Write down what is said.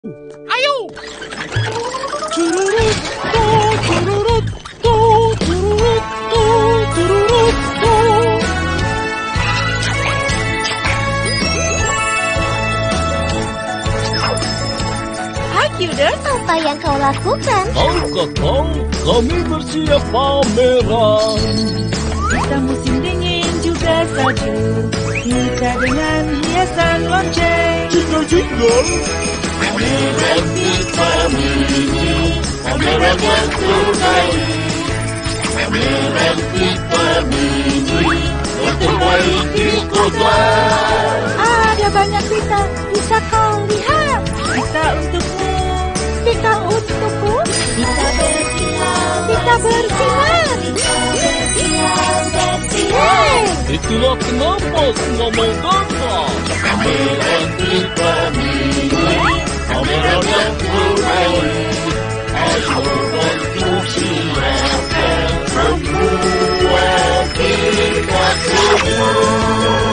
Ayo! Hai Cuder, apa yang kau lakukan? Tahukah kau, kami bersiap pameran. Kita musim dingin juga salju. Kita dengan hiasan lonceng. Jingle-jingle. Pameran kita mini, pameran yang terbaik. Pameran kita mini, yang terbaik di kota. Ada banyak pita, bisa kau lihat. Pita untukmu, Pita untukku, pita berkilau, pita bersinar. Hey! Itulah kenapa semua menggagal. Pameran kita mini, pameran yang terbaik. Ayo bantu silakan membuat kita sejuk.